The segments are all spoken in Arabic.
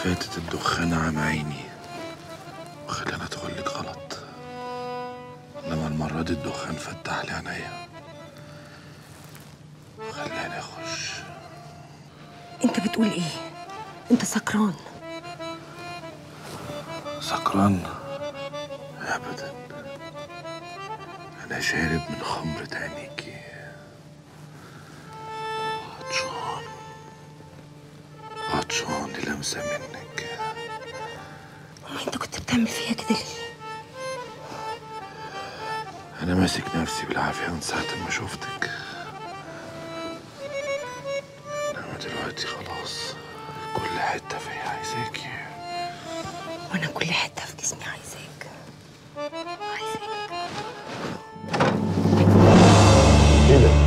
فاتت الدخان عن عيني وخلاني ادخل لك غلط، انما المرة دي الدخان فتح لي عينيا وخلاني اخش. انت بتقول ايه؟ انت سكران؟ سكران؟ ابدا، انا شارب من خمرة عينيكي. عطشان للمسة منك. انت كنت بتعمل فيا كده ليه؟ انا ماسك نفسي بالعافية من ساعة ما شفتك، انما دلوقتي خلاص كل حتة فيا عايزاكي. وانا كل حتة في جسمي عايزاك. ايه ده؟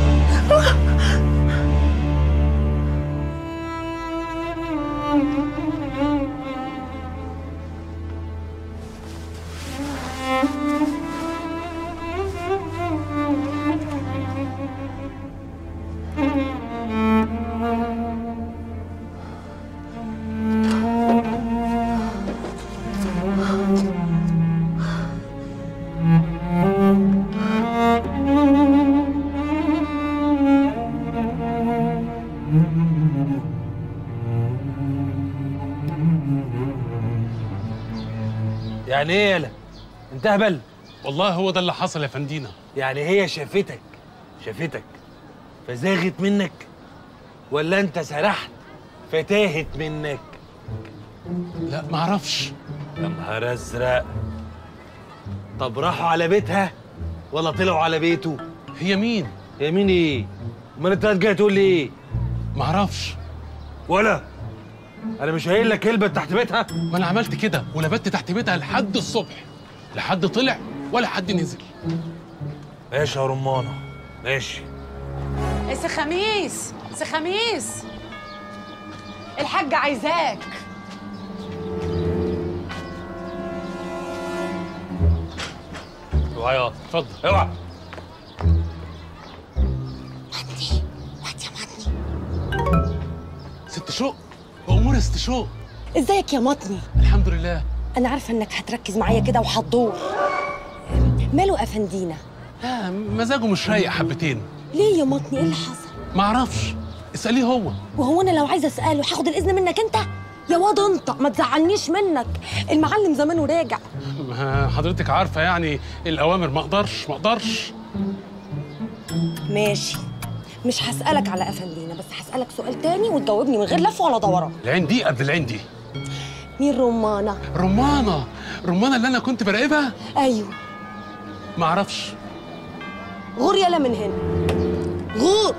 يعني ايه يالا؟ انت هبل؟ والله هو ده اللي حصل يا فندينا. يعني هي شافتك فزاغت منك، ولا انت سرحت فتاهت منك؟ لا معرفش. يا نهار ازرق. طب راحوا على بيتها ولا طلعوا على بيته؟ هي مين؟ هي مين ايه؟ امال انت جاي تقول لي ايه؟ معرفش. ولا انا مش قايل لك البت تحت بيتها؟ ما انا عملت كده ولبت تحت بيتها لحد الصبح، لا حد طلع ولا حد نزل. ماشي يا رمانه ماشي. سي خميس، سي خميس، الحاجة عايزاك. اوعى يا اتفضل. اوعى. واد يا مطني. ست شوق، امور يا ست شوق. ازيك يا مطني؟ الحمد لله. انا عارفه انك هتركز معايا كده وهتدور. ماله افندينا؟ مزاجه مش رايق حبتين. ليه يا مطني؟ ايه اللي حصل؟ معرفش، اساليه هو. وهو انا لو عايزه اساله هاخد الاذن منك انت؟ يا واد انت ما تزعلنيش منك، المعلم زمانه راجع. حضرتك عارفه يعني الاوامر، ما اقدرش. ماشي، مش هسالك على افندينا، بس هسالك سؤال تاني وتجاوبني من غير لف ولا دوران. العين دي قبل العين دي. مين رمانه؟ رمانه اللي انا كنت براقبها؟ ايوه. معرفش. غور يلا من هنا، غور.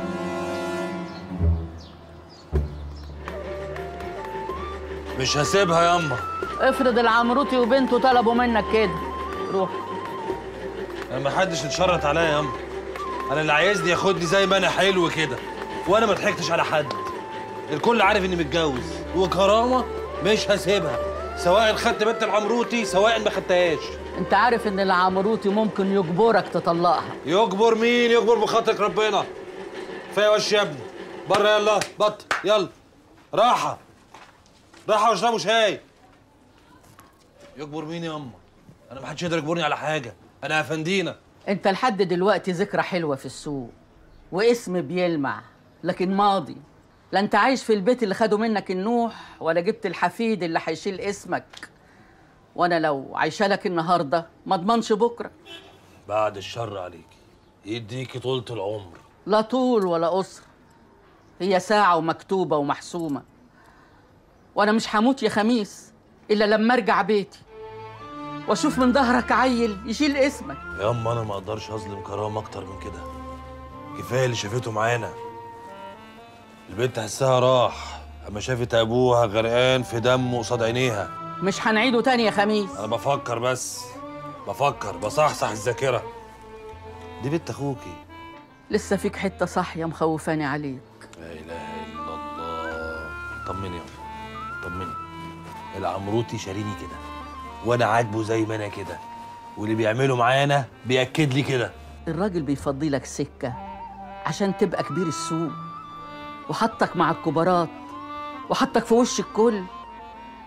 مش هسيبها ياما. افرض العمروتي وبنته طلبوا منك كده، روح. انا ما حدش اتشرط عليا ياما. انا اللي عايزني ياخدني زي ما انا حلو كده، وانا ما ضحكتش على حد. الكل عارف اني متجوز وكرامه، مش هسيبها سواء خدت بنت العمروتي سواء ما خدتهاش. انت عارف ان العمروتي ممكن يجبرك تطلقها. يجبر مين؟ يجبر بخاطرك ربنا. كفايه وش يا ابني، بره يلا بط يلا. راحه واشربوا شاي. يجبر مين ياما؟ انا ما حدش يقدر يجبرني على حاجه، انا افندينا. انت لحد دلوقتي ذكرى حلوه في السوق واسم بيلمع، لكن ماضي. لا انت عايش في البيت اللي خدوا منك النوح، ولا جبت الحفيد اللي هيشيل اسمك. وانا لو عايشه لك النهارده ما اضمنش بكره. بعد الشر عليكي، يديكي طولة العمر. لا طول ولا قصر، هي ساعه ومكتوبه ومحسومه. وانا مش هموت يا خميس الا لما ارجع بيتي واشوف من ظهرك عيل يشيل اسمك. ياما انا ما اقدرش اظلم كرامه اكتر من كده. كفايه اللي شافته معانا. البنت حسها راح اما شافت ابوها غرقان في دمه قصاد عينيها. مش هنعيده تاني يا خميس. انا بفكر بصحصح الذاكره. دي بنت اخوكي. لسه فيك حته صاحيه مخوفاني عليك. لا اله الا الله. طمني يا طمني. العمروتي شاريني كده وانا عاجبه زي ما انا كده، واللي بيعمله معانا بياكد لي كده. الراجل بيفضي لك سكه عشان تبقى كبير السوق، وحطك مع الكبارات، وحطك في وش الكل،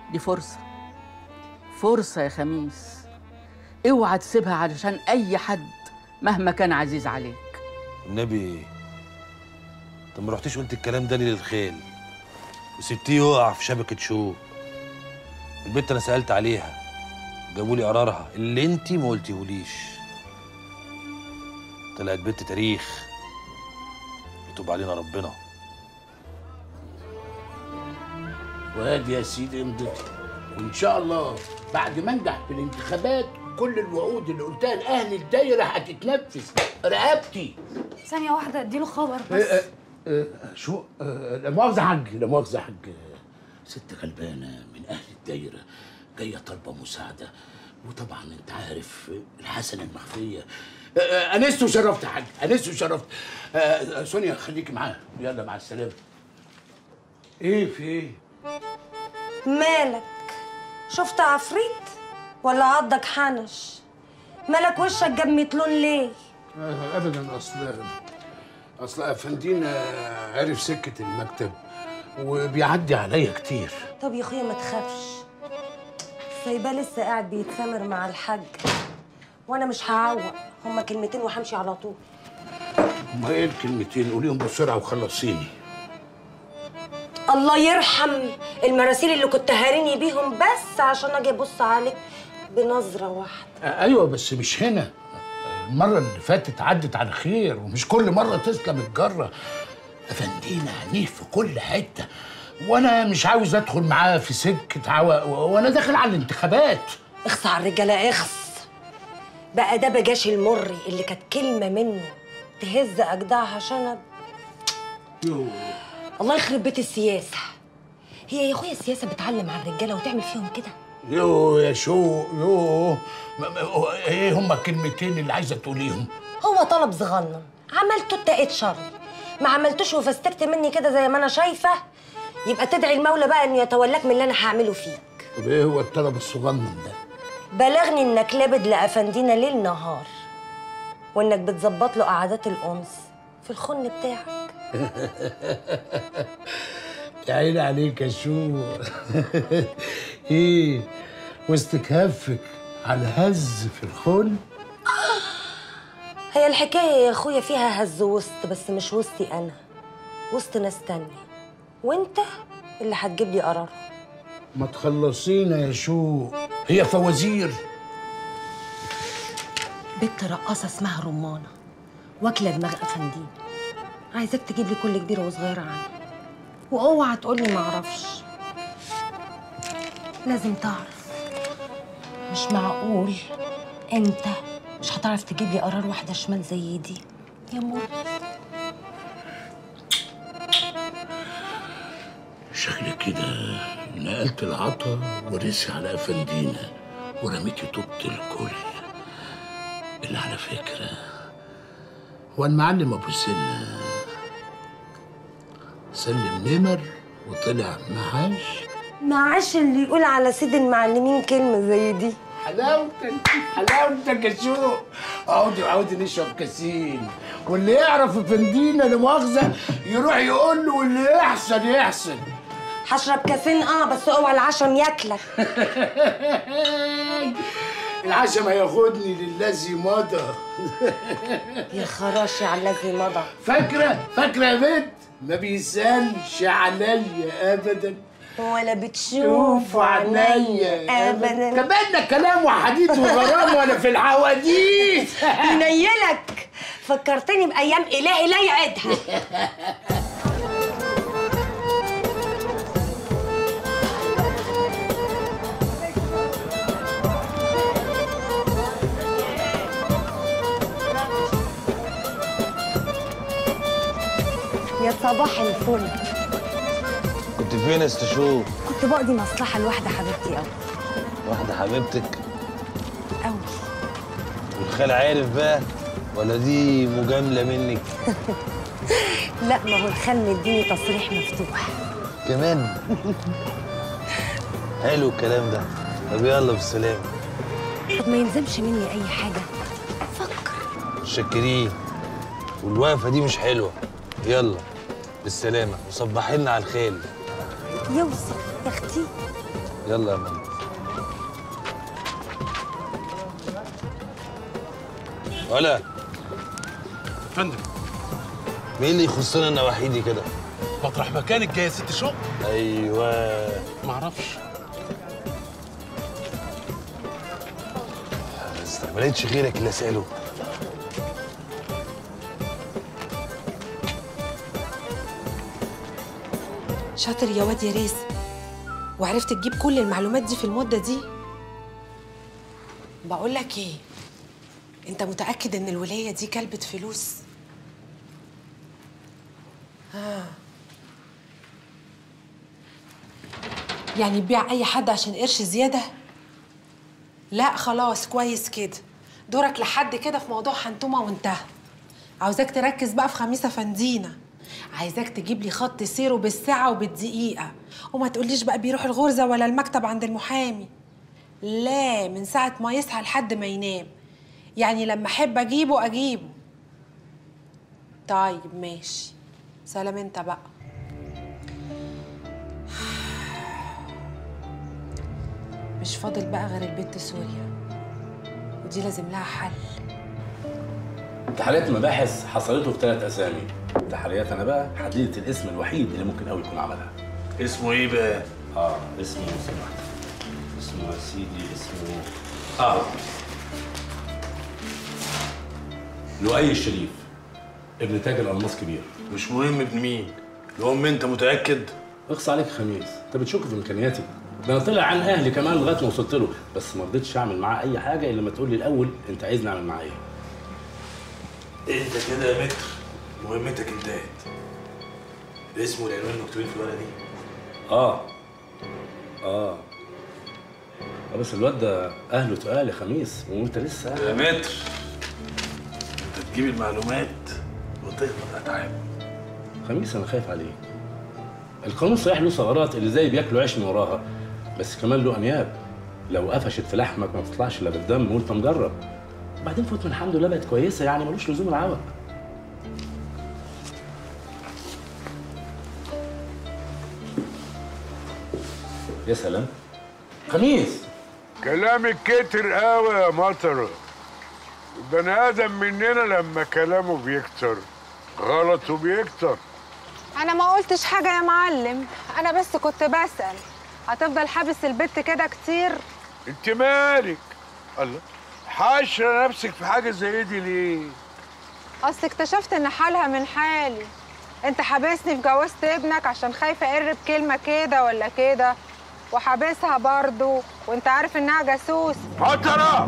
دي فرصة، فرصة يا خميس، اوعى تسيبها علشان أي حد مهما كان عزيز عليك. النبي انت ما رحتيش قلت الكلام ده ليه للخيل وسبتيه يقع في شبكة شوك؟ البت انا سألت عليها جابوا لي قرارها اللي انت ما قلتيهوليش. طلعت بنت تاريخ يتوب علينا ربنا. وادي يا سيدي امضتي، وان شاء الله بعد ما انجح في الانتخابات كل الوعود اللي قلتها لاهل الدايره هتتنفذ. رقبتي. ثانيه واحده اديله خبر بس. شو لا مؤاخذه حاج، لا مؤاخذه حاج، ست غلبانه من اهل الدايره جايه طالبه مساعده، وطبعا انت عارف الحسنه المخفيه. انست وشرفت يا حاج، انست وشرفت. سونيا خليكي معاه، يلا مع السلامه. ايه في ايه؟ مالك؟ شفت عفريت ولا عضك حنش؟ مالك وشك جاب متلون ليه؟ ابدا، اصل افندينا عرف سكه المكتب وبيعدي عليا كتير. طب يا اخويا ما تخافش، سايباه لسه قاعد بيتسامر مع الحاج، وانا مش هعوق، هما كلمتين وهمشي على طول. هما ايه الكلمتين؟ قوليهم بسرعه وخلصيني. الله يرحم المراسيل اللي كنت هاريني بيهم بس عشان اجي ابص عليك بنظره واحده. ايوه بس مش هنا، المره اللي فاتت عدت على خير، ومش كل مره تسلم الجره. افندينا عنيف في كل حته، وانا مش عاوز ادخل معاه في سكه عوق وانا داخل على الانتخابات. اخص على الرجاله اخص بقى، ده بجاش المري اللي كانت كلمه منه تهز اجدعها شنب. الله يخرب بيت السياسه. هي يا اخويا السياسه بتعلم على الرجاله وتعمل فيهم كده؟ يا شو ايه هما الكلمتين اللي عايزه تقوليهم؟ هو طلب صغنن عملته اتقيت شر، ما عملتوش وفستكت مني كده زي ما انا شايفه، يبقى تدعي المولى بقى انه يتولاك من اللي انا هعمله فيك. طب ايه هو الطلب الصغنن ده؟ بلغني انك لابد لافندينا ليل نهار، وانك بتظبط له قعدات الانس في الخن بتاعك. يا عيني عليك يا شو. ايه واستكهافك على هز في الخن؟ هي الحكايه يا اخويا فيها هز وسط، بس مش وسطي انا، وسط ناس تانية، وانت اللي هتجيب لي قرار. ما تخلصينا يا شو، هي فوازير. بنت رقاصه اسمها رمانه، واكله دماغ افندين، عايزاك تجيب لي كل كبيره وصغيره عنها، واوعى تقول لي ما اعرفش، لازم تعرف. مش معقول انت مش هتعرف تجيب لي قرار واحده شمال زي دي يا مور. شكلك كده نقلت العطا ورثي على افندينا ورميتي طوبة الكل. اللي على فكرة هو المعلم ابو السنة سلم نمر وطلع معاش. معاش اللي يقول على سيد المعلمين كلمه زي دي؟ حلاوتك حلاوتك يا شو. عودي نشرب كاسين، واللي يعرف افندينا لا مؤاخذه يروح يقول له واللي يحسن. هشرب كاسين بس اوعى العشم ياكلك. العشم هياخدني للذي مضى. يا خراشي على الذي مضى. فاكره يا بنت، ما بيسالش عليا ابدا ولا بتشوف عينيا ابدا. كمان كلام وحديث وغرام ولا في الحواديت. ينيلك، فكرتني بايام الهي لا يعيدها. يا صباح الفل. كنت فين يا استشوف؟ كنت بقضي مصلحه لواحده حبيبتي قوي. واحدة حبيبتك؟ قوي. والخال عارف بقى ولا دي مجاملة منك؟ لا، ما هو الخال مديني تصريح مفتوح كمان. حلو الكلام ده. طب يلا بالسلامة. طب ما يلزمش مني اي حاجه، فكر. متشكرين، والوقفة دي مش حلوة. يلا بالسلامة وصبحي لنا على الخيل. يوصل يا اختي. يلا يا ماما. ولا فندم، مين اللي يخصنا انا وحيدي كده؟ مطرح مكانك جايه ست شقق. ايوه. معرفش. بس ما لقيتش غيرك اللي اساله. شاطر يا واد يا ريس، وعرفت تجيب كل المعلومات دي في المدة دي. بقول لك ايه، انت متأكد ان الولاية دي كلبة فلوس؟ يعني تبيع اي حد عشان قرش زيادة؟ لا خلاص كويس كده، دورك لحد كده في موضوع حنتومة وانتهى. عاوزاك تركز بقى في خميسة فندينة، عايزاك تجيب لي خط سيره بالساعة وبالدقيقة، وما تقوليش بقى بيروح الغرزة ولا المكتب عند المحامي. لا، من ساعة ما يصحى لحد ما ينام، يعني لما أحب أجيبه. طيب ماشي، سلام انت بقى. مش فاضل بقى غير البت سوريا، ودي لازم لها حل. تحريات المباحث حصلته في 3 اسامي. تحريات انا بقى حددت الاسم الوحيد اللي ممكن قوي يكون عملها. اسمه ايه بقى؟ اسمه اسمه يا سيدي اسمه لؤي الشريف، ابن تاجر الماس كبير. مش مهم ابن مين، المهم انت متاكد؟ اخص عليك خميس، انت بتشك في امكانياتي؟ ده انا طلع عن اهلي كمان لغايه ما وصلت له، بس ما رضيتش اعمل معاه اي حاجه الا لما تقول لي الاول انت عايزني اعمل معاه ايه. انت كده يا متر مهمتك انتهت. الاسم والعنوان مكتوبين في الورقه دي. بس الواد ده اهله تقال يا خميس، وانت لسه يا متر انت تجيب المعلومات وتهبط اتعاب. خميس انا خايف عليك. القانون صحيح له ثغرات اللي زي بياكلوا عيش من وراها، بس كمان له انياب. لو قفشت في لحمك ما بتطلعش الا بالدم وانت مجرب. وبعدين فوت من الحمد لله بقت كويسه، يعني ملوش لزوم العوق. يا سلام خميس، كلامك كتر قوي يا مطر. البني ادم مننا لما كلامه بيكتر غلطه بيكتر. انا ما قلتش حاجه يا معلم، انا بس كنت بسأل هتفضل حابس البت كده كتير؟ انت مالك؟ الله، حاشره نفسك في حاجه زي دي ليه؟ اصل اكتشفت ان حالها من حالي. انت حابسني في جوازة ابنك عشان خايفه اقرب كلمه كده ولا كده، وحابسها برضو وانت عارف انها جاسوس. مطره،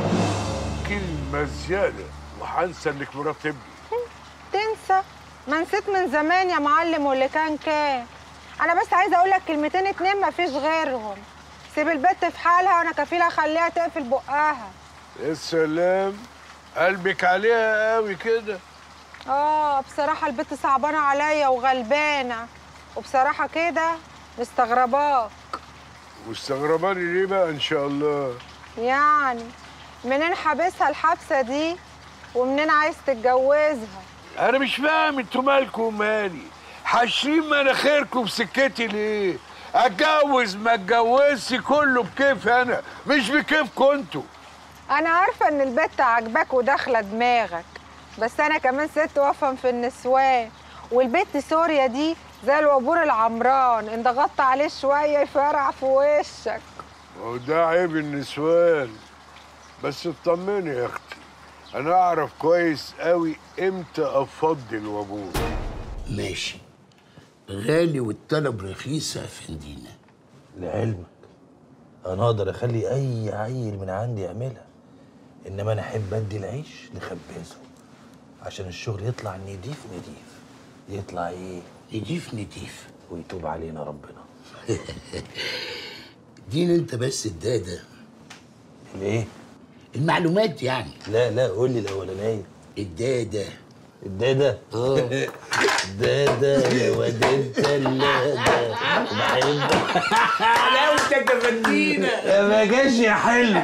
كلمه زياده وهنسى انك مرات ابني. تنسى؟ ما نسيت من زمان يا معلم، واللي كان. انا بس عايزه اقول لك كلمتين 2 مفيش غيرهم. سيب البت في حالها وانا كفيله اخليها تقفل بقها. يا سلام، قلبك عليها قوي كده. بصراحه البت صعبانه عليا وغلبانه، وبصراحه كده مستغرباك. مستغرباني ليه بقى ان شاء الله؟ يعني منين حابسها الحبسه دي، ومنين عايز تتجوزها؟ انا مش فاهم انتوا مالكم ومالي، حاشرين مناخيركم في سكتي ليه؟ اتجوز ما اتجوزش كله بكيف انا، مش بكيفكم انتوا. انا عارفه ان البت عاجباك وداخله دماغك، بس انا كمان ست وافهم في النسوان، والبت سوريا دي زي الوابور العمران، ان ضغطت عليه شويه يفرع في وشك. وده عيب النسوان. بس اطمني يا اختي، انا اعرف كويس قوي امتى افضي الوابور. ماشي، غالي والطلب رخيصه يا فندينا. لعلمك انا اقدر اخلي اي عيل من عندي يعملها، انما انا احب ادي العيش لخبازه عشان الشغل يطلع نضيف يطلع ايه؟ نضيف ويتوب علينا ربنا. اديني انت بس الداده. الايه؟ المعلومات يعني. لا قول لي الاولانيه. الداده. الداده يا واد انت اللاده بحبك. حلاوتك يا فندينا. ما جاش يا حلو.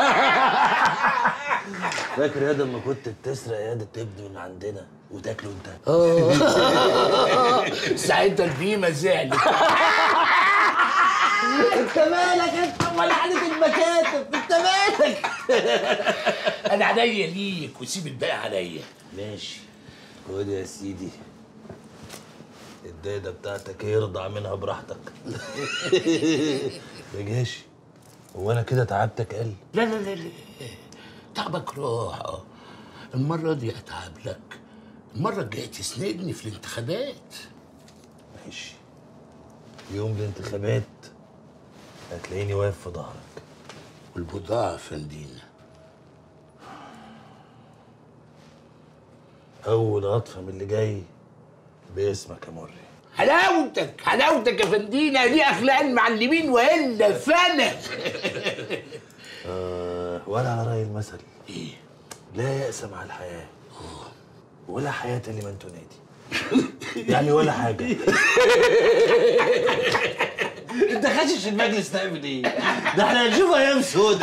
فاكر يا لما كنت بتسرق يا تبني من عندنا وتاكله انت؟ ساعتها البيمه زعلت. انت مالك انت ولا حاجه المكاتب؟ انت مالك؟ انا عينيا ليك وسيب الباقي عليا. ماشي، خد يا سيدي الدايده بتاعتك يرضع منها براحتك. يا جاشي، هو انا كده تعبتك قل؟ لا لا لا لا، تعبك راح. المره دي اتعب لك، المره الجايه تسندني في الانتخابات. ماشي، يوم الانتخابات هتلاقيني واقف في ظهرك. والبضاعه فندينا. اول قطفه من اللي جاي باسمك يا مري. حلاوتك حلاوتك يا فندينا، دي اخلاق المعلمين والا فانا. ولا على راي المثل ايه؟ لا يأس مع الحياه ولا حياه لمن تنادي. يعني ولا حاجه. انت خاشش المجلس تعمل ايه؟ ده احنا هنشوف ايام سودا.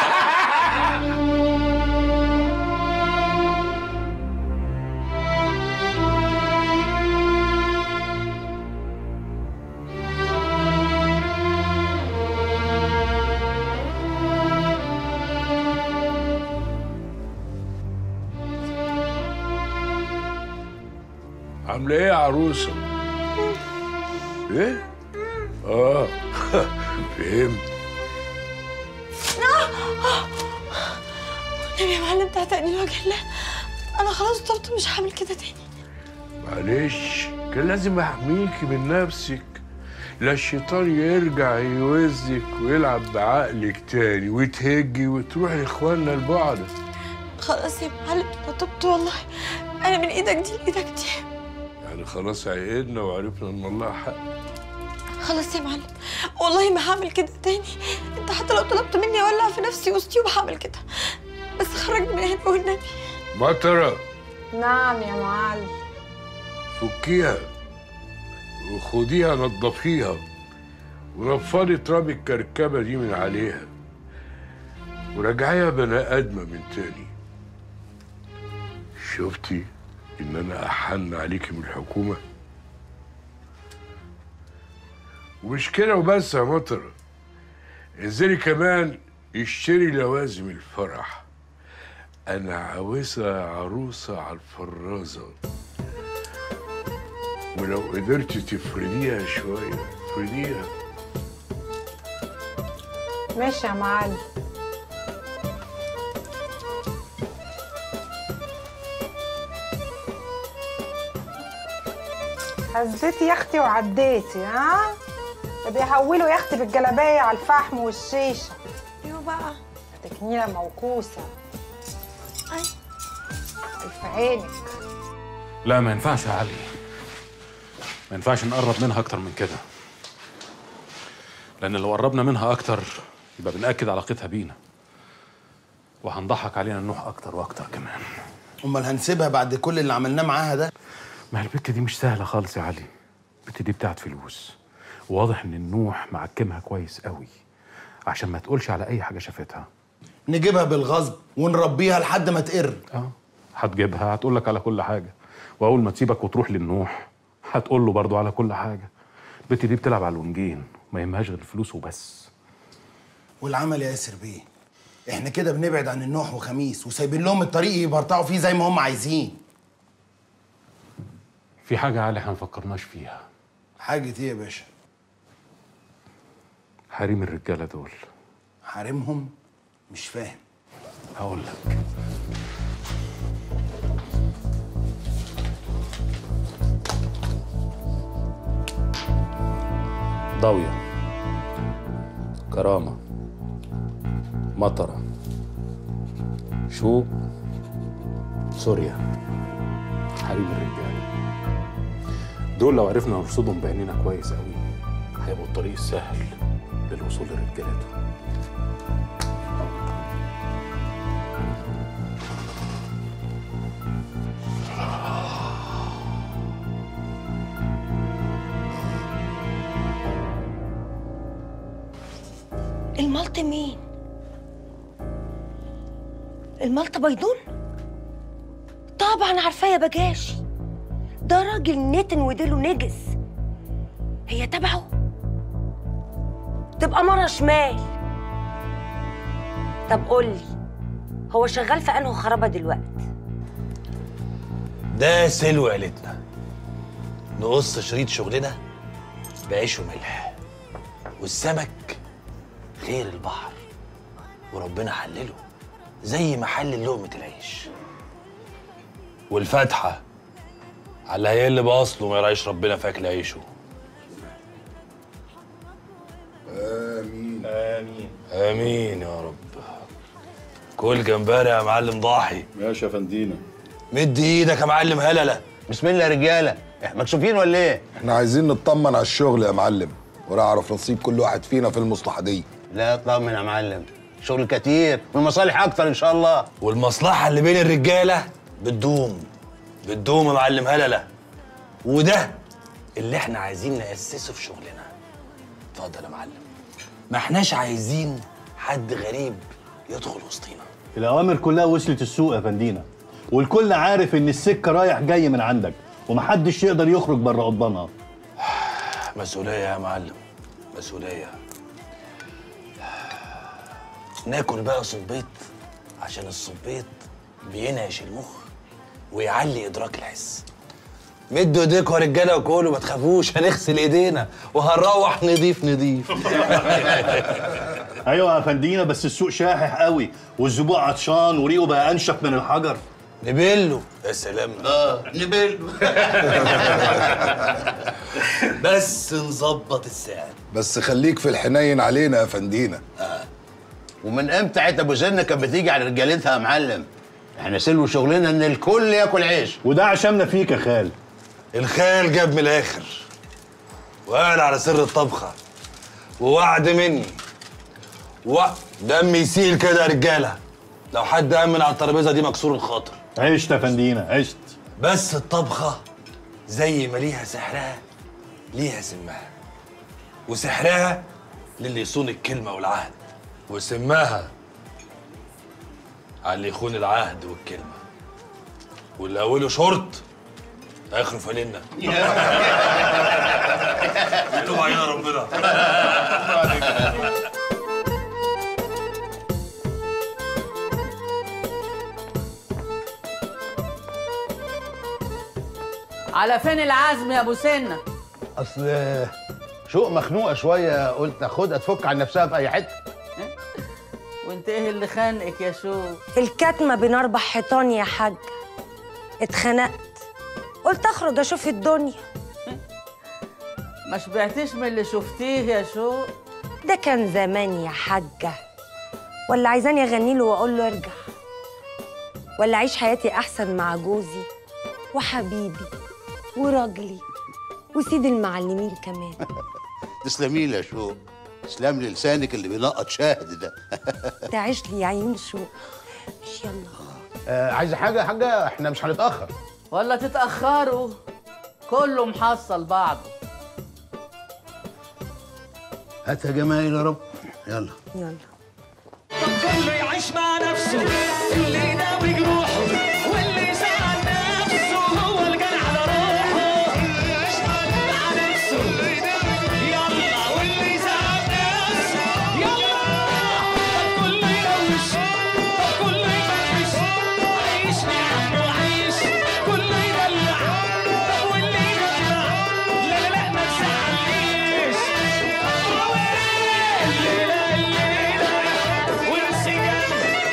عامله ايه يا عروسه؟ ايه؟ فهمت. والنبي يا معلم تعتقني لوجه الله، انا خلاص طبت مش هعمل كده تاني. معلش، كان لازم احميكي من نفسك، لا الشيطان يرجع يوزك ويلعب بعقلك تاني وتهجي وتروحي لاخواننا البعد. خلاص يا معلم انا طبت والله، انا من ايدك دي لايدك دي. يعني خلاص عقدنا وعرفنا ان الله حق. خلاص يا معلم والله ما هعمل كده تاني، انت حتى لو طلبت مني اولع في نفسي وسطي وهعمل كده، بس خرجني من هنا والنبي. مطرة، نعم يا معلم. فكيها وخديها نضفيها ونفضي تراب الكركبه دي من عليها ورجعيها بني ادمه من تاني. شفتي ان انا احن عليكي من الحكومه؟ ومش كده وبس يا مطر، انزلي كمان اشتري لوازم الفرح. انا عاوزها عروسه على الفرازه، ولو قدرتي تفرديها شويه افرديها. ماشي يا معلم. هزيتي يا اختي وعديتي، ها؟ بيحولوا يا اختي بالجلابيه على الفحم والشيشه. ايوه بقى تكنيله موكوسه. اي في عينك. لا ما ينفعش يا علي، ما ينفعش نقرب منها اكتر من كده، لان لو قربنا منها اكتر يبقى بنأكد علاقتها بينا وهنضحك علينا النوح اكتر واكتر كمان. امال هنسيبها بعد كل اللي عملناه معاها ده؟ ما البت دي مش سهله خالص يا علي، البت دي بتاعت فلوس، وواضح ان النوح معكمها كويس قوي عشان ما تقولش على اي حاجه شافتها. نجيبها بالغصب ونربيها لحد ما تقر. هتجيبها هتقول لك على كل حاجه، واول ما تسيبك وتروح للنوح هتقول له برضه على كل حاجه. البت دي بتلعب على الونجين، ما يهمهاش غير الفلوس وبس. والعمل يا ياسر بيه، احنا كده بنبعد عن النوح وخميس وسايبين لهم الطريق يبرطعوا فيه زي ما هم عايزين. في حاجه يا علي احنا ما فكرناش فيها. حاجه ايه يا باشا؟ حريم الرجاله دول. حريمهم؟ مش فاهم. هقول لك. ضاوية، كرامة، مطرة، شوق، سوريا، حريم الرجالة. دول لو عرفنا نرصدهم بعينينا كويس قوي هيبقوا الطريق السهل للوصول لرجالتهم. الملط مين؟ الملط بيضون؟ طبعا عارفاه يا بجاشي، ده راجل نتن وديله نجس. هي تبعه؟ تبقى مرة شمال. طب قولي، هو شغال في انه خرابة دلوقتي؟ ده سلو عيلتنا، نقص شريط شغلنا بعيش وملح، والسمك خير البحر وربنا حلله زي ما حلل لقمة العيش، والفاتحة على اللي هيقل بأصله ما يراعيش ربنا في أكل عيشه. آمين آمين آمين يا رب. كل جمبري يا معلم ضاحي. ماشي يا فندينا. مد ايدك يا معلم هلله. بسم الله يا رجاله، احنا مكسوفين ولا ايه؟ احنا عايزين نطمن على الشغل يا معلم ونعرف نصيب كل واحد فينا في المصلحة دي. لا اطمن يا معلم، شغل كتير والمصالح اكتر ان شاء الله. والمصلحة اللي بين الرجالة بتدوم يا معلم هلله، وده اللي احنا عايزين نأسسه في شغلنا. اتفضل يا معلم. ما احناش عايزين حد غريب يدخل وسطينا. الأوامر كلها وصلت السوق يا فندينا، والكل عارف إن السكة رايح جاي من عندك ومحدش يقدر يخرج بره قضبانها. مسؤولية يا معلم، مسؤولية. ناكل بقى صبيط عشان الصبيط بينعش المخ ويعلي إدراك الحس. مدوا ايديكوا يا رجاله وكلوا، ما تخافوش، هنغسل ايدينا وهنروح نضيف. ايوه يا فندينا، بس السوق شاحح قوي والزبون عطشان وريقه بقى انشف من الحجر. نبله. يا سلام. نبله. بس نظبط السعر. بس خليك في الحنين علينا يا فندينا. ومن امتى عيت ابو سنه كانت بتيجي على رجالتها يا معلم؟ احنا سلو شغلنا ان الكل ياكل عيش، وده عشمنا فيك يا خال. الخال جاب من الاخر وقال على سر الطبخه ووعد مني دم يسيل كده يا رجاله لو حد امن على الترابيزه دي مكسور الخاطر. عشت يا فندينا عشت. بس الطبخه زي ما ليها سحرها ليها سمها، وسحرها للي يصون الكلمه والعهد، وسماها على اللي يخون العهد والكلمه، واللي اوله شرط اخره فانلة. يتوب علينا ربنا. على فين العزم يا ابو سنه؟ اصل شوق مخنوقه شويه، قلت اخدها تفك عن نفسها في اي حته. وانت ايه اللي خانقك يا شوق؟ الكتمة بين 4 حيطان يا حاج. اتخنقت، قلت اخرج اشوف الدنيا. ما شبعتيش من اللي شفتيه يا شوق؟ ده كان زمان يا حاجة. ولا عايزاني اغني له واقول له ارجع، ولا اعيش حياتي احسن مع جوزي وحبيبي وراجلي وسيد المعلمين كمان. تسلمي لي يا شوق، تسلم لي لسانك اللي بينقط شاهد ده. تعيش لي يا عيون شوق. مش يلا. عايزه حاجه يا حاجه؟ احنا مش هنتاخر. ولا تتاخروا، كله محصل بعضه. هات يا جمايل يا رب. يلا يلا. كله يعيش مع نفسه، اللي يداوي جروحه واللي زعل نفسه هو اللي كان على روحه. كله يعيش مع نفسه، يلا واللي زعل نفسه يلا. كله يروش، كله يفرفش، عيش نعم وعيش، كله يدلع واللي يدلع. لا لا لا ما تزعلنيش. الليلة والسجن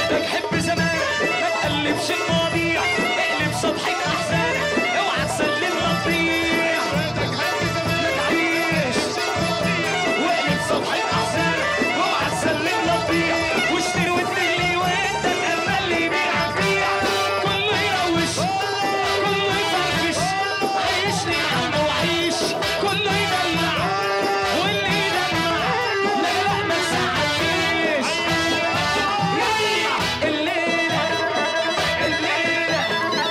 بدك حب زمانك ما تقلبش المواضيع، اقلب صفحة أحزانك اوعى تسلم للضيع. بدك حب زمانك تعيش واقلب صفحة أحزانك اوعى تسلم للضيع. واشتري وتدلي وانت تأمل لي بيعك بيع. كله يروش كله يفرفش، عيشني يا عم وعيش. كله يدلع واللي يدلع لا لا ما تزعلنيش. يلا الليلة الليلة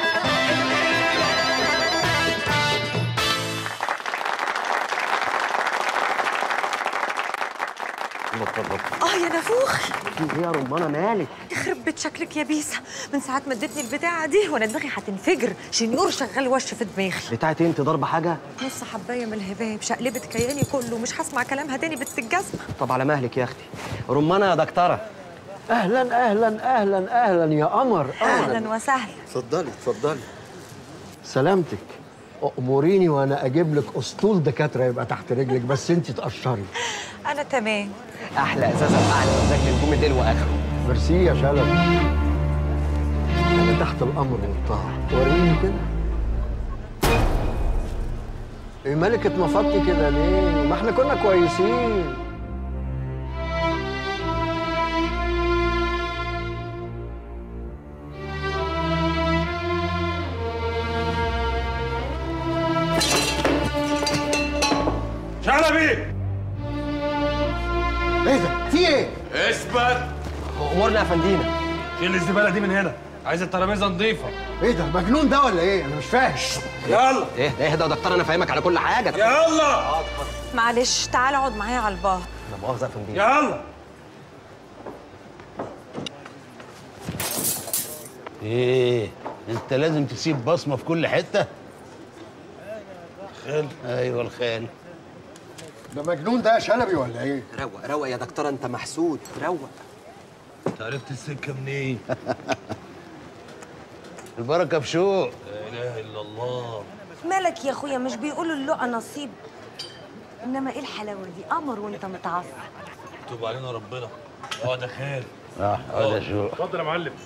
يا نافوخ. ايه يا رمانه مالك؟ يخرب بيت شكلك يا بيسا، من ساعة ما ادتني البتاعة دي وانا دماغي هتنفجر، شنيور شغال وش في دماغي. بتاعت انت ضربه حاجه؟ نص حبايه من الهباب شقلبت كياني كله، مش هسمع كلامها تاني بنت الجزمة. طب على مهلك يا اختي. رمانه يا دكتوره. اهلا اهلا اهلا اهلا يا قمر. اهلا وسهلا. اتفضلي اتفضلي. سلامتك. اموريني وانا اجيب لك اسطول دكاتره يبقى تحت رجلك، بس انت تقشري. انا تمام. احلى ازازه اعلى مزاج لنجوم الليل واخره. ميرسي يا شلبي. انا تحت الامر والطاعه. وريني كده. ايه مالك اتنفضتي كده ليه؟ ما احنا كنا كويسين. شلبي ايه ده؟ في ايه؟ اثبت. امورنا يا فندينا. شيل الزباله دي من هنا، عايز الترابيزه نظيفه. ايه ده؟ مجنون ده ولا ايه؟ انا مش فاهم. يلا اهدى يا دكتور، انا فاهمك على كل حاجه. يلا معلش تعال اقعد معايا على البار. لا مؤاخذه يا فندينا. يلا. ايه انت لازم تسيب بصمه في كل حته. خال. ايوه الخال. ده مجنون ده يا شلبي ولا ايه؟ روق روق يا دكتور، انت محسود. روق. انت عرفت السكه منين؟ البركه في شوق. لا اله الا الله. مالك يا اخويا؟ مش بيقولوا اللقا نصيب؟ انما ايه الحلاوه دي؟ قمر وانت متعصب. يتوب علينا ربنا. اقعد يا خال. اقعد يا شوق. اتفضل يا معلم.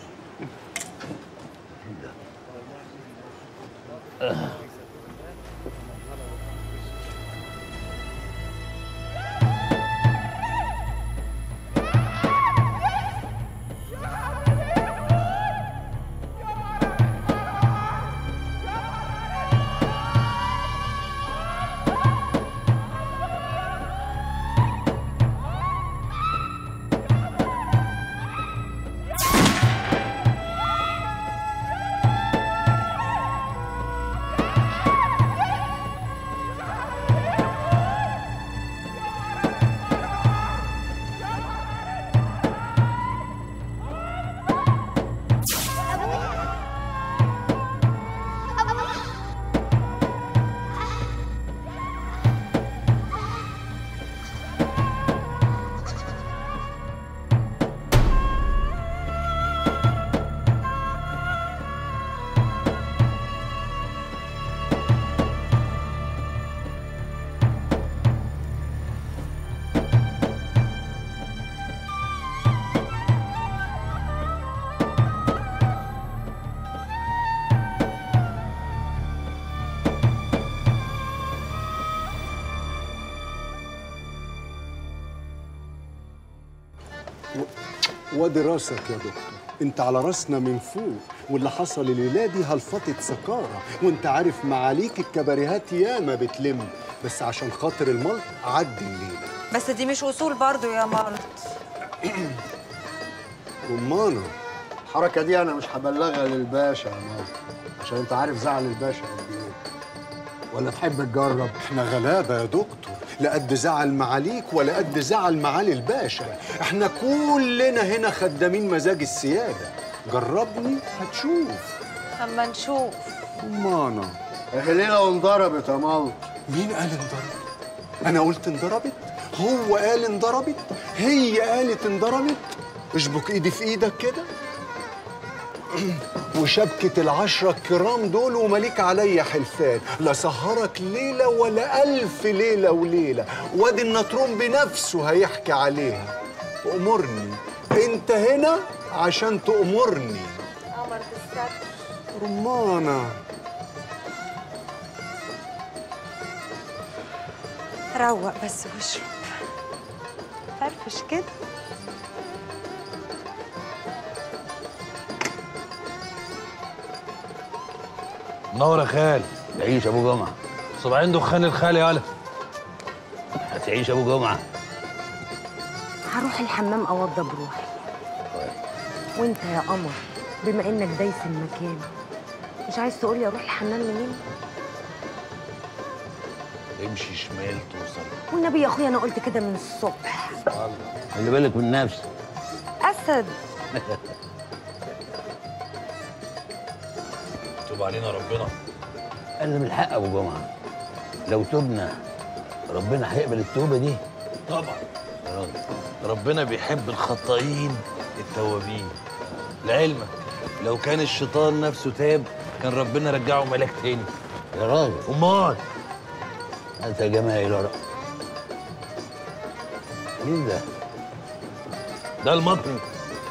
وادي راسك يا دكتور، انت على راسنا من فوق، واللي حصل الليله دي هلفطة سكارة، وانت عارف معاليك الكباريهات ياما بتلم، بس عشان خاطر الملط عدي الليله. بس دي مش اصول برضو يا مالط. رمانة الحركة دي أنا مش هبلغها للباشا يا مالك، عشان أنت عارف زعل الباشا قد إيه. ولا تحب تجرب؟ إحنا غلابة يا دكتور، لا قد زعل معاليك ولا قد زعل معالي الباشا، إحنا كلنا هنا خدامين مزاج السيادة. جربني هتشوف. اما نشوف. رمانة أهي ليلة وانضربت يا مالك. مين قال انضربت؟ أنا قلت انضربت؟ هو قال انضربت؟ هي قالت انضربت؟ اشبك ايدي في ايدك كده وشبكة العشرة الكرام دول ومليك عليا حلفان، لا سهرك ليلة ولا ألف ليلة وليلة، وادي النطرون بنفسه هيحكي عليها. أمرني انت هنا عشان تأمرني. قمر بالستر. رمانة. روق بس واشرب، فرفش كده. منور يا خال. تعيش ابو جمعه. صباعين دخان الخال يالا. هتعيش ابو جمعه. هروح الحمام اوضب روحي. وانت يا قمر بما انك دايس المكان، مش عايز تقولي اروح الحمام منين؟ امشي شمال توصل. والنبي يا اخويا انا قلت كده من الصبح. خلي بالك من نفسك. اسد. توب علينا ربنا. قال من الحق ابو جمعه، لو تبنا ربنا هيقبل التوبه دي. طبعا ربنا بيحب الخطائين التوابين. لعلمك لو كان الشيطان نفسه تاب كان ربنا رجعه ملاك تاني. يا راجل امال انت يا جماعه لا. مين ده؟ ده المطرب.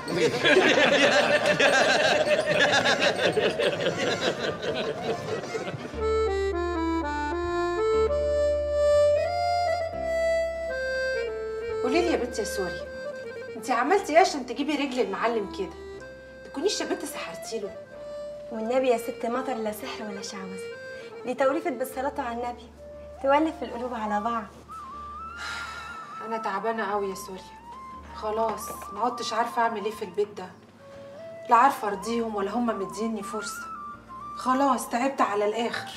قولي لي يا بنتي يا سوري، انت عملتي ايه عشان تجيبي رجل المعلم كده؟ تكونيش يا بنت سحرتي له. والنبي يا ست مطر لا سحر ولا شعوذه، دي توليفه بالصلاه على النبي تولف القلوب على بعض. انا تعبانه قوي يا سوريا، خلاص ما عدتش عارفه اعمل ايه في البيت ده، لا عارفه ارضيهم ولا هم مديني فرصه، خلاص تعبت على الاخر.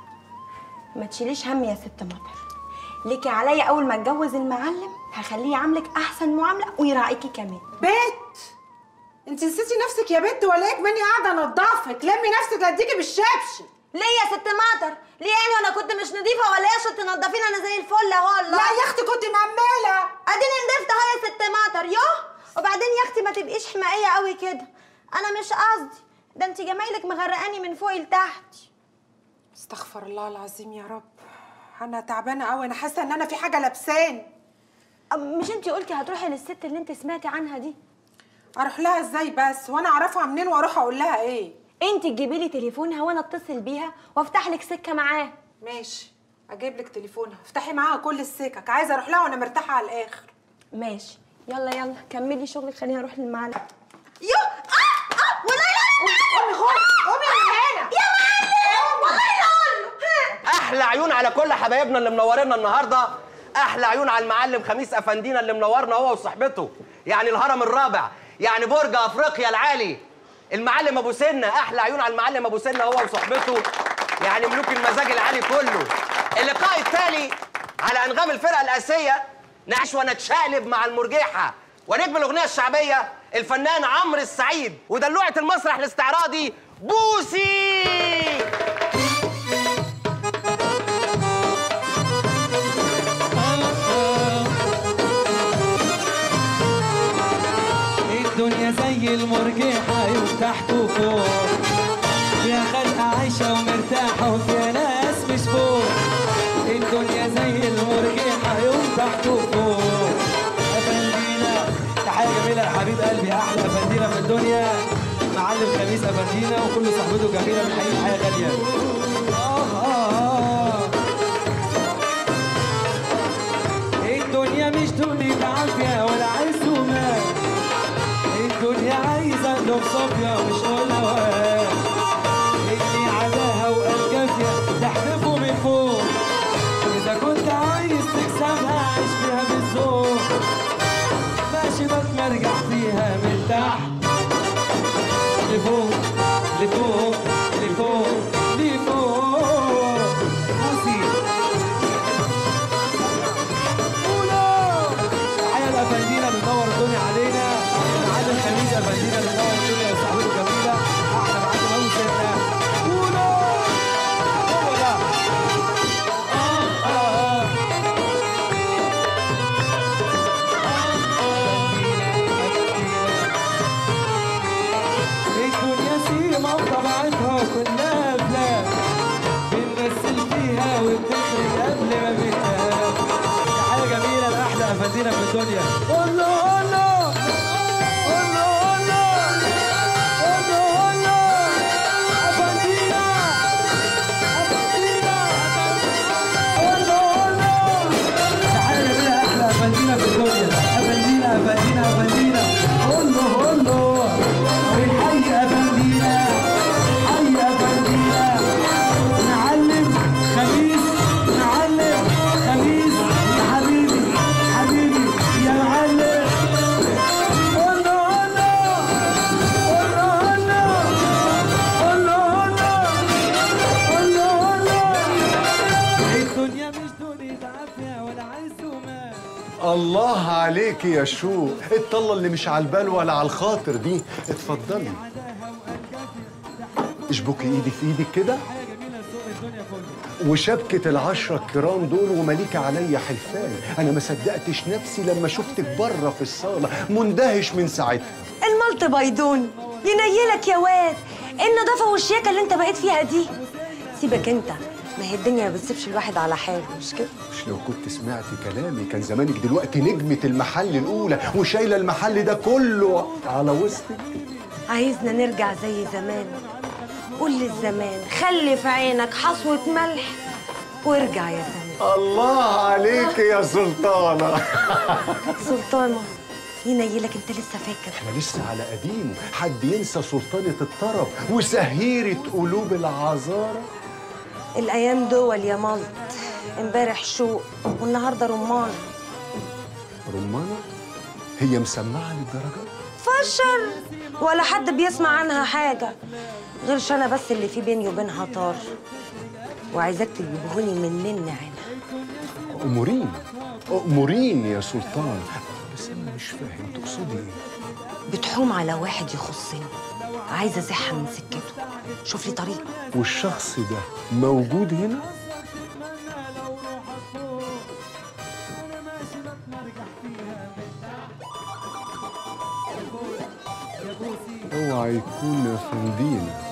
ما تشيليش هم يا ست مطر، ليكي عليا اول ما اتجوز المعلم هخليه يعاملك احسن معامله ويراعيكي كمان. بت انت نسيتي نفسك يا بت ولا ايه؟ ماني قاعده انضفك، لمي نفسك اديكي بالشبشب. ليه يا ست مطر؟ ليه يعني وانا كنت مش نظيفه ولا ايه عشان تنضفيني انا زي الفل اهو؟ والله لا يا اختي كنت مأمله. اديني نضفت اهو يا ست مطر. يوه وبعدين يا اختي ما تبقيش حمائيه قوي كده، انا مش قصدي، ده انت جمايلك مغرقاني من فوق لتحت. استغفر الله العظيم يا رب، انا تعبانه قوي، انا حاسه ان انا في حاجه لابساني. مش انت قلتي هتروحي للست اللي انت سمعتي عنها دي؟ اروح لها ازاي بس وانا اعرفها منين واروح اقول لها ايه؟ انت تجيبي لي تليفونها وانا اتصل بيها وافتح لك سكه معاه. ماشي اجيب لك تليفونها، افتحي معاها كل السكك، عايزه اروح لها وانا مرتاحه على الاخر. ماشي يلا يلا كملي شغلك، خليني اروح للمعلم. يو والله لا قومي قومي من هنا يا معلم والله لا. احلى عيون على كل حبايبنا اللي منورينا النهارده، احلى عيون على المعلم خميس افندينا اللي منورنا هو وصاحبته، يعني الهرم الرابع، يعني برج افريقيا العالي، المعلم ابو سنه. احلى عيون على المعلم ابو سنه هو وصاحبته، يعني ملوك المزاج العالي كله. اللقاء التالي على انغام الفرقه الاساسيه نعيش ونتشقلب مع المرجحه ونجم الاغنيه الشعبيه الفنان عمرو السعيد ودلوعه المسرح الاستعراضي بوسي. الدنيا زي المرجحة يوم تحت وفوق، فيها خلقة عايشة ومرتاحة وفيها ناس مش فوق. الدنيا زي المرجحة يوم تحت وفوق. أفندينا تحية جميلة يا حبيب قلبي، أحلى أفندينا في الدنيا معلم خميس أفندينا وكل صحبته جميلة بنحيي حياة غالية. الدنيا مش دنيا عافية ولا عز ومال، الدنيا عايزة قلوب صافية مش قلوات، اللي عداها وقال كافية تحدفه من فوق. إذا كنت عايز تكسبها عيش فيها بالذوق، ماشي بتمرجع فيها من تحت لفوق لفوق لفوق لفوق. بوسي تحية لأفندينا بتنور الدنيا علينا، معلم خميس أفندينا بتنور الدنيا وصاحبته جميلة، أحلى معلم أبو سنة. قولوا هو ده. الدنيا سيما بطبيعتها كلها أفلام، بنمثل فيها وبنخرج قبل ما بننام. حاجة جميلة لأحلى أفندينا في الدنيا. قولوا قولوا قولوا قولوا الله عليك يا شوق، الطلة اللي مش على البال ولا على الخاطر دي. اتفضلي اشبكي ايدي في ايدك كده، وشبكة ال10 الكرام دول ومليك عليا حلفان. انا ما صدقتش نفسي لما شفتك بره في الصالة، مندهش من ساعتها. الملط بيضون ينيلك يا واد، ايه النظافه والشياكه اللي انت بقيت فيها دي؟ سيبك انت، ما هي الدنيا ما بتسيبش الواحد على حاله، مش كده؟ مش لو كنت سمعتي كلامي كان زمانك دلوقتي نجمة المحل الأولى وشايلة المحل ده كله على وسطك. عايزنا نرجع زي زمان. قول للزمان خلي في عينك حصوة ملح وارجع يا زمان. الله عليك يا سلطانة. سلطانة ينيلك، انت لسه فاكر؟ احنا لسه على قديمه، حد ينسى سلطانة الطرب وسهيرة قلوب العذارى؟ الأيام دول يا ملط، امبارح شوق والنهارده رمان. رمانة؟ هي مسمعة للدرجة؟ فشر ولا حد بيسمع عنها حاجة غيرش أنا بس اللي في بيني وبينها طار، وعايزاك تجيبهولي من نن عينها. أموريني يا سلطان، بس أنا مش فاهم تقصدي إيه؟ بتحوم على واحد يخصني، عايزة أزحها من سكته، شوف لي طريقة. والشخص ده موجود هنا؟ اوعى يكون يا فندينا